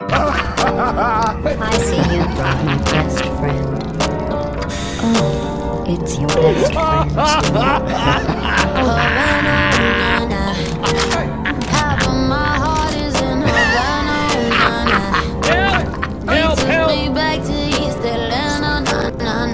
I see you brought my best friend. Oh, it's your best friend. Half of my heart is in Havana. Help! Help! Me back to East Atlanta.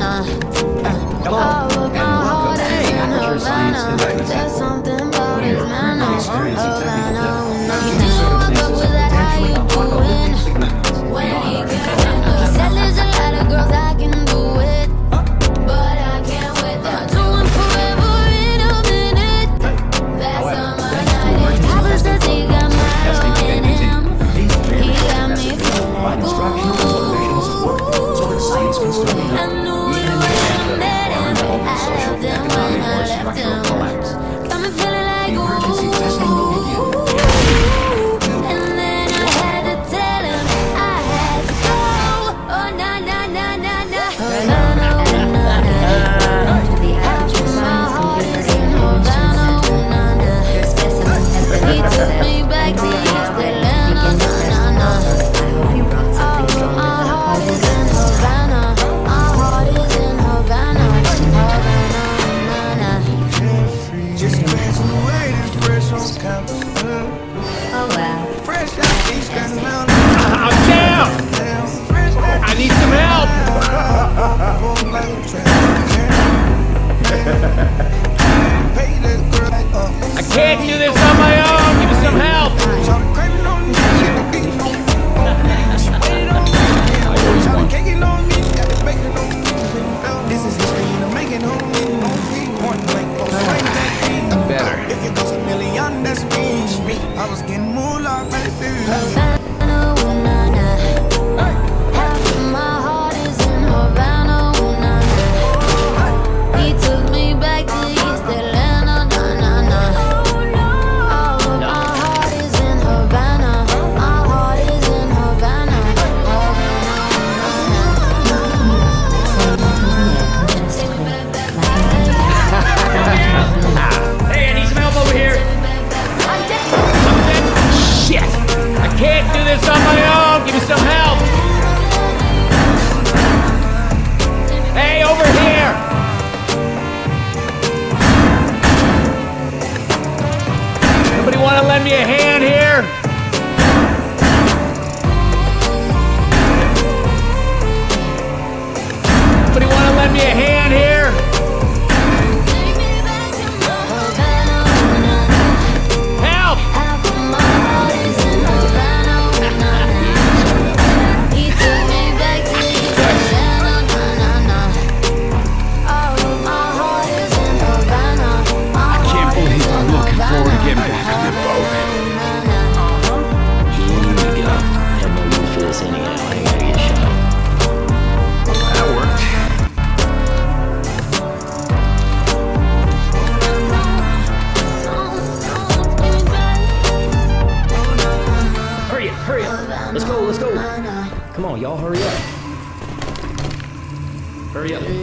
All of my heart is in Havana. There's something about his manners. Havana. He didn't walk up with that, how you doing? When he came in, he said there's a lot of girls I can do it, but I can't wait. I'll do it forever in a minute. That's on my night. Papa says he got my in him. He got me feeling like I knew it was dead and I left him when I left him. Got me feeling like and then I had to tell him I had to go. Oh na na na na na. Havana, to the actress, my heart is in Havana. He took me back to East Atlanta. My heart is in Havana. My heart is in Havana. Just graduated fresh on campus. Oh well. Fresh out East Atlanta. I'm down! I need some help! I can't do this on my own! Give me some help! This is history and I'm making home. Point blank, Better. if it goes a million, that's me. I was getting moolah, baby. Half of my heart is in Havana. He took me back to East Atlanta. All of my heart is in Havana. My heart is in Havana. Hey, I need some help over here! Shit! I can't do this on my own! Give me some help! Hey, over here! Somebody want to lend me a hand here? Somebody want to lend me a hand here? Help! Half of my heart is in Havana. He took me back to East Atlanta. All of my heart is in Havana. I can't believe I'm looking forward to getting back on the boat. You need to get off my MOU for this anyhow. I gotta get shot. That worked. Hurry up. Let's go. Come on, y'all, hurry up. Hurry up.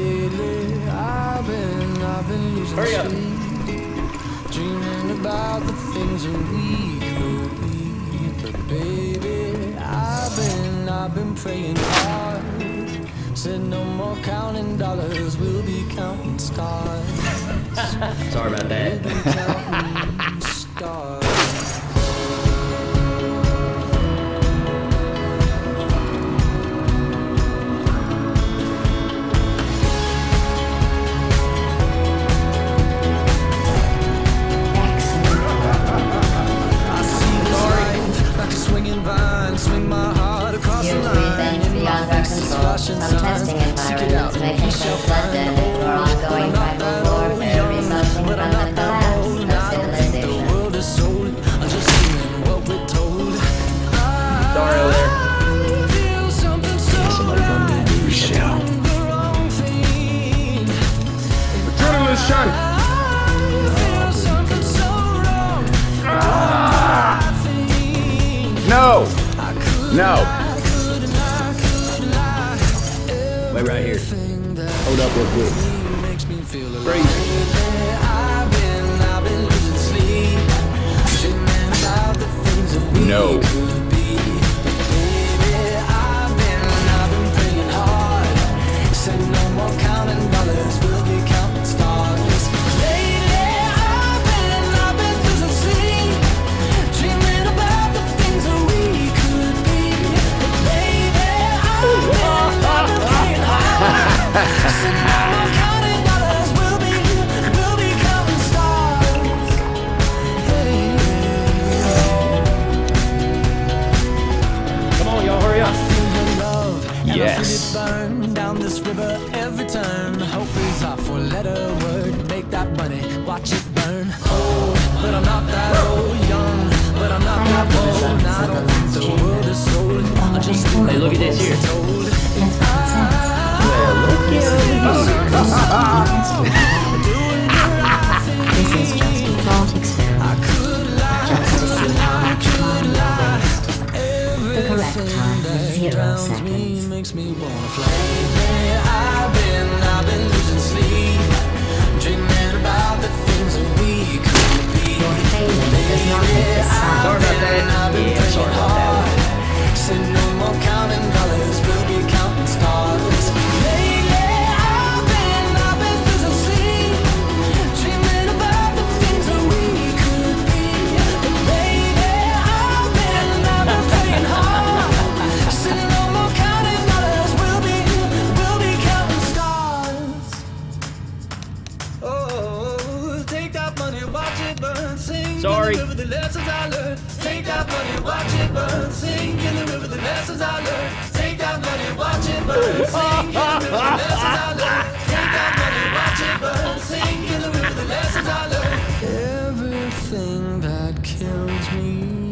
Hurry up. Dreaming about the things that we could be, but baby, I've been praying hard. Said no more counting dollars, we'll be counting stars. Sorry about that. Counting stars. I see this life like a swinging vine, swing my heart across the Here's line. revenge beyond our control. Some testing environments may control blood debt or ongoing tribal warfare resulting from the collapse of civilization. The world is sold, I'm just seeing what we're told. Sorry over there. I feel something so Somebody come to the news show. the wrong thing. Adrenaline shot! I feel something so wrong. No! No! Wait right here. Hold up real quick. Breathe. I've been losing sleep, dreaming about the things that we No. could be. Yes. Burn down this river every turn. Hope is our four-letter word. Make that money, watch it burn. Oh, but I'm not that old. Young, but I'm not that old. I don't think the world is sold. I just Hey, look at this here. told. This is just a thought experiment, just to see how much time you waste. The correct time is 0 seconds. Makes me wanna fly. I've been losing sleep, dreaming about the things that we could be. Your failing does not make the sound. Sorry about that. Yeah, sorry about that one. Said no more counting dollars, we'll be counting stars. Lately, I've been losing sleep, dreaming about the things that we could be. But baby, I've been praying hard. Said no more counting dollars, we'll be counting stars. Oh, take that money, watch it burn, sing. Sorry. In the river, the lessons I learned. Take that money, watch it burn, sing in the river, the lessons I learned. Take that money, watch it burn, sing in the river, the lessons I learned. Take that money, watch it burn, sing in the river, the lessons I learned. Everything that kills me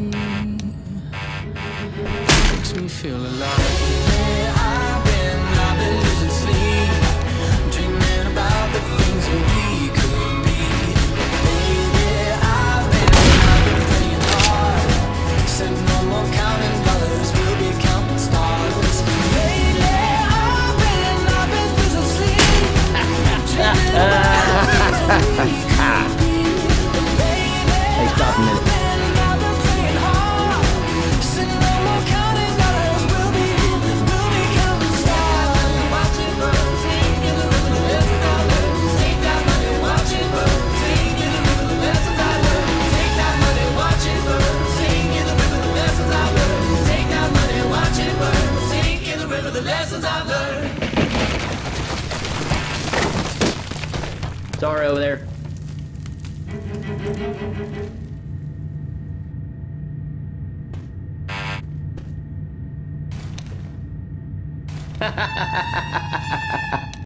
makes me feel alive. I've been losing sleep, dreaming about the things that we could be. Baby, I've been praying hard. Said no more counting dollars, we'll be counting stars. Lately, I've been losing sleep, dreaming about the things that we could be. Hey, stop a minute. Sorry over there.